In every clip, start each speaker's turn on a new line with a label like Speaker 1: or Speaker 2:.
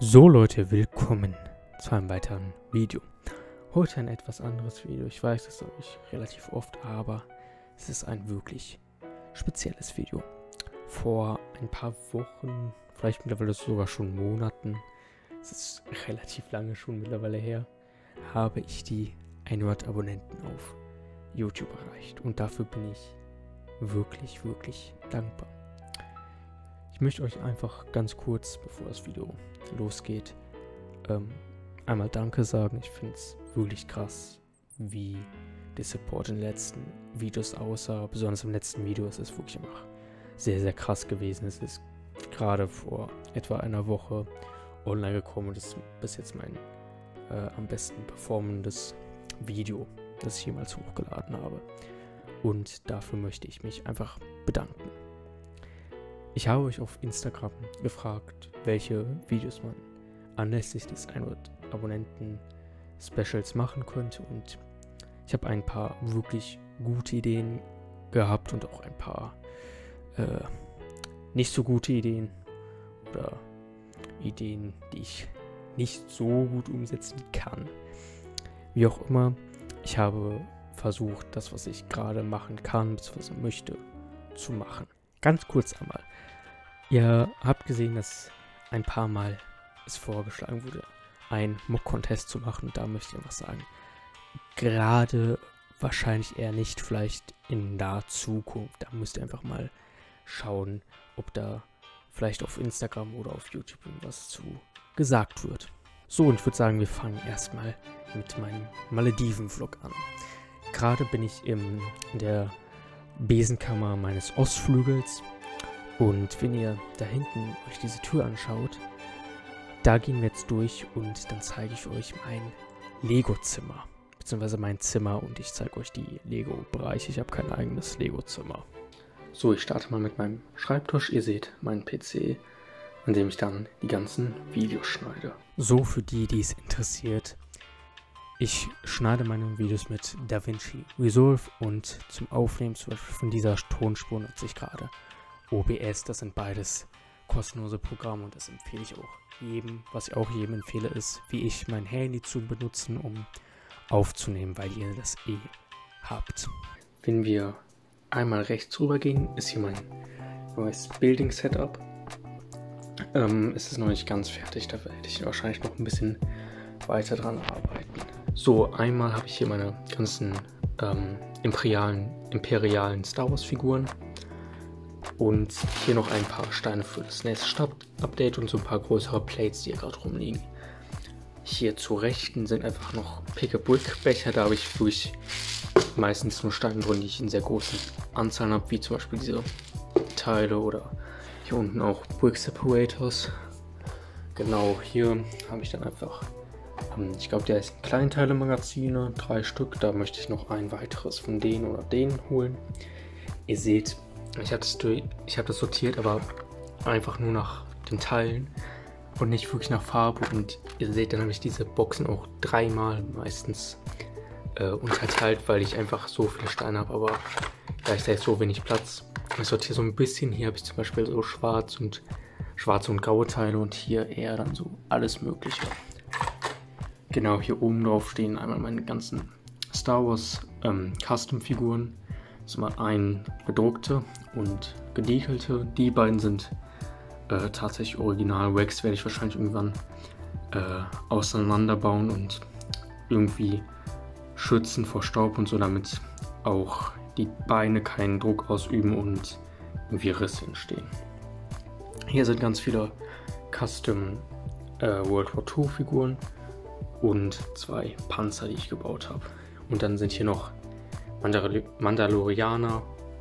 Speaker 1: So Leute, willkommen zu einem weiteren Video. Heute ein etwas anderes Video. Ich weiß, das sage ich relativ oft, aber es ist ein wirklich spezielles Video. Vor ein paar Wochen, vielleicht mittlerweile sogar schon Monaten, es ist relativ lange schon mittlerweile her, habe ich die 100 Abonnenten auf YouTube erreicht. Und dafür bin ich wirklich, wirklich dankbar. Ich möchte euch einfach ganz kurz, bevor das Video losgeht, einmal Danke sagen. Ich finde es wirklich krass, wie der Support in den letzten Videos aussah. Besonders im letzten Video ist es wirklich einfach sehr, sehr krass gewesen. Es ist gerade vor etwa einer Woche online gekommen und ist bis jetzt mein am besten performendes Video, das ich jemals hochgeladen habe. Und dafür möchte ich mich einfach bedanken. Ich habe euch auf Instagram gefragt, welche Videos man anlässlich des 100 Abonnenten Specials machen könnte, und ich habe ein paar wirklich gute Ideen gehabt und auch ein paar nicht so gute Ideen oder Ideen, die ich nicht so gut umsetzen kann. Wie auch immer, ich habe versucht, das, was ich gerade machen kann, bzw. möchte, zu machen. Ganz kurz einmal. Ihr habt gesehen, dass ein paar Mal es vorgeschlagen wurde, einen Mock-Contest zu machen. Und da möchte ich einfach sagen, gerade wahrscheinlich eher nicht, vielleicht in naher Zukunft. Da müsst ihr einfach mal schauen, ob da vielleicht auf Instagram oder auf YouTube irgendwas zu gesagt wird. So, und ich würde sagen, wir fangen erstmal mit meinem Malediven-Vlog an. Gerade bin ich in der Besenkammer meines Ostflügels. Und wenn ihr da hinten euch diese Tür anschaut, da gehen wir jetzt durch und dann zeige ich euch mein Lego-Zimmer, beziehungsweise mein Zimmer, und ich zeige euch die Lego-Bereiche. Ich habe kein eigenes Lego-Zimmer. So, ich starte mal mit meinem Schreibtisch. Ihr seht meinen PC, an dem ich dann die ganzen Videos schneide. So, für die, die es interessiert, ich schneide meine Videos mit DaVinci Resolve und zum Aufnehmen zum Beispiel von dieser Tonspur nutze ich gerade OBS. Das sind beides kostenlose Programme und das empfehle ich auch jedem. Was ich auch jedem empfehle, ist, wie ich mein Handy zu benutzen, um aufzunehmen, weil ihr das habt. Wenn wir einmal rechts rüber gehen, ist hier mein neues Building Setup. Es ist noch nicht ganz fertig, da werde ich wahrscheinlich noch ein bisschen weiter dran arbeiten. So, einmal habe ich hier meine ganzen imperialen Star Wars Figuren. Und hier noch ein paar Steine für das nächste Update und so ein paar größere Plates, die hier gerade rumliegen. Hier zur rechten sind einfach noch Pick-a-Brick-Becher. Da habe ich wirklich meistens nur Steine drin, die ich in sehr großen Anzahlen habe, wie zum Beispiel diese Teile, oder hier unten auch Brick Separators. Genau, hier habe ich dann einfach, ich glaube, der ist Kleinteile-Magazine, 3 Stück. Da möchte ich noch ein weiteres von denen oder denen holen. Ihr seht, ich habe das sortiert, aber einfach nur nach den Teilen und nicht wirklich nach Farbe. Und ihr seht, dann habe ich diese Boxen auch 3-mal meistens unterteilt, weil ich einfach so viele Steine habe, aber gleichzeitig so wenig Platz. Ich sortiere so ein bisschen. Hier habe ich zum Beispiel so schwarze und graue Teile und hier eher dann so alles Mögliche. Genau, hier oben drauf stehen einmal meine ganzen Star Wars Custom-Figuren. Das ist mal ein gedruckte und gediegelte. Die beiden sind tatsächlich original. Wax werde ich wahrscheinlich irgendwann auseinanderbauen und irgendwie schützen vor Staub und so, damit auch die Beine keinen Druck ausüben und irgendwie Risse entstehen. Hier sind ganz viele Custom World War II Figuren und 2 Panzer, die ich gebaut habe. Und dann sind hier noch Mandalorianer,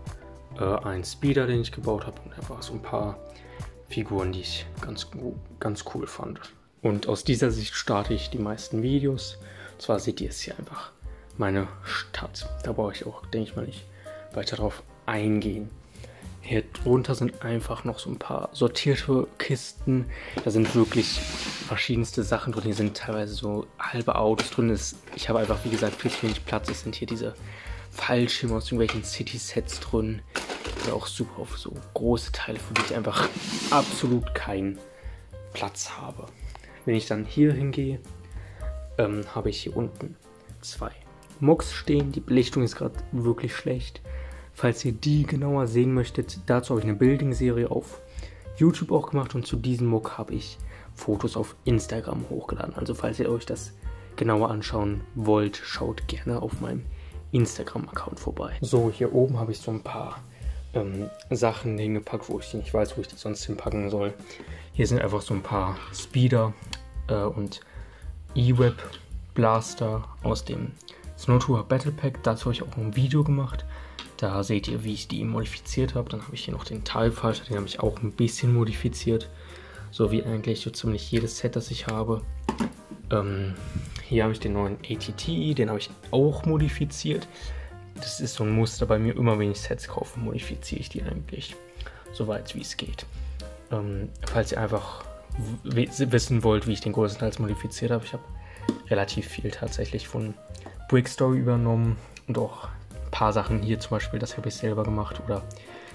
Speaker 1: ein Speeder, den ich gebaut habe, und einfach so ein paar Figuren, die ich ganz cool fand. Und aus dieser Sicht starte ich die meisten Videos. Und zwar seht ihr es hier einfach, meine Stadt. Da brauche ich auch, denke ich mal, nicht weiter drauf eingehen. Hier drunter sind einfach noch so ein paar sortierte Kisten. Da sind wirklich verschiedenste Sachen drin. Hier sind teilweise so halbe Autos drin. Ich habe einfach, wie gesagt, viel zu wenig Platz. Es sind hier diese Fallschirme aus irgendwelchen City-Sets drin. Oder auch super auf so große Teile, für die ich einfach absolut keinen Platz habe. wenn ich dann hier hingehe, habe ich hier unten 2 Mocks stehen. Die Belichtung ist gerade wirklich schlecht. Falls ihr die genauer sehen möchtet, dazu habe ich eine Building-Serie auf YouTube auch gemacht und zu diesem Mock habe ich Fotos auf Instagram hochgeladen. Also falls ihr euch das genauer anschauen wollt, schaut gerne auf meinem Instagram-Account vorbei. So, hier oben habe ich so ein paar Sachen hingepackt, wo ich nicht weiß, wo ich die sonst hinpacken soll. Hier sind einfach so ein paar Speeder und E-Web Blaster aus dem Snowtour Battle Pack. Dazu habe ich auch ein Video gemacht. Da seht ihr, wie ich die modifiziert habe. Dann habe ich hier noch den TIE Fighter, den habe ich auch ein bisschen modifiziert. So wie eigentlich so ziemlich jedes Set, das ich habe. Hier habe ich den neuen ATT, den habe ich auch modifiziert. Das ist so ein Muster bei mir, immer wenn ich Sets kaufe, modifiziere ich die eigentlich so weit wie es geht. Falls ihr einfach wissen wollt, wie ich den größtenteils modifiziert habe, ich habe relativ viel tatsächlich von Brickstory übernommen und auch ein paar Sachen hier zum Beispiel, das habe ich selber gemacht oder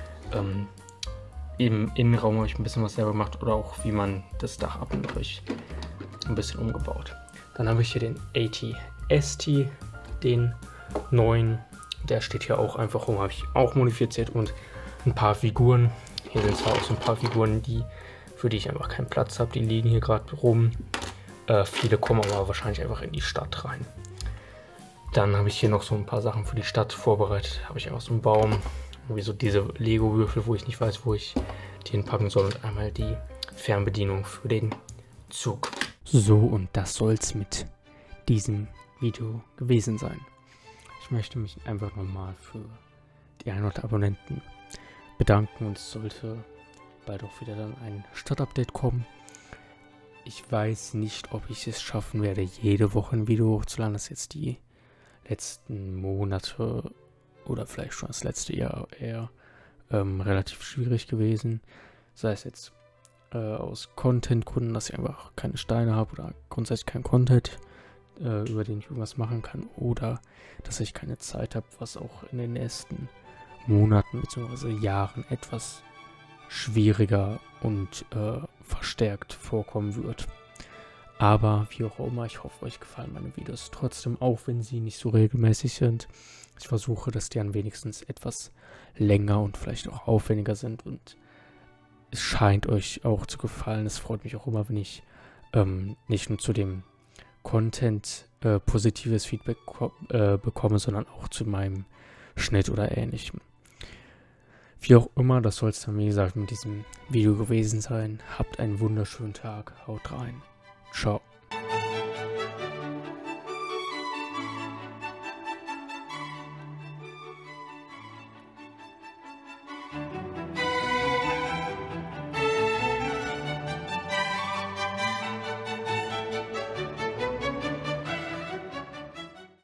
Speaker 1: im Innenraum habe ich ein bisschen was selber gemacht oder auch wie man das Dach abnimmt, habe ich ein bisschen umgebaut. Dann habe ich hier den AT-ST, den neuen, der steht hier auch einfach rum, habe ich auch modifiziert und ein paar Figuren. Hier sind zwar auch so ein paar Figuren, für die ich einfach keinen Platz habe, die liegen hier gerade rum. Viele kommen aber wahrscheinlich einfach in die Stadt rein. Dann habe ich hier noch so ein paar Sachen für die Stadt vorbereitet. Habe ich einfach so einen Baum, irgendwie so diese Lego-Würfel, wo ich nicht weiß, wo ich die hinpacken soll und einmal die Fernbedienung für den Zug. So, und das soll es mit diesem Video gewesen sein. Ich möchte mich einfach nochmal für die 100 Abonnenten bedanken und es sollte bald auch wieder dann ein Stadtupdate kommen. Ich weiß nicht, ob ich es schaffen werde, jede Woche ein Video hochzuladen. Das ist jetzt die letzten Monate oder vielleicht schon das letzte Jahr eher relativ schwierig gewesen. Sei es jetzt aus Content-Gründen, dass ich einfach keine Steine habe oder grundsätzlich kein Content, über den ich irgendwas machen kann, oder dass ich keine Zeit habe, was auch in den nächsten Monaten bzw. Jahren etwas schwieriger und verstärkt vorkommen wird. Aber wie auch immer, ich hoffe, euch gefallen meine Videos trotzdem, auch wenn sie nicht so regelmäßig sind. Ich versuche, dass die dann wenigstens etwas länger und vielleicht auch aufwendiger sind und es scheint euch auch zu gefallen. Es freut mich auch immer, wenn ich nicht nur zu dem Content positives Feedback bekomme, sondern auch zu meinem Schnitt oder ähnlichem. Wie auch immer, das soll es dann, wie gesagt, mit diesem Video gewesen sein. Habt einen wunderschönen Tag. Haut rein. Ciao.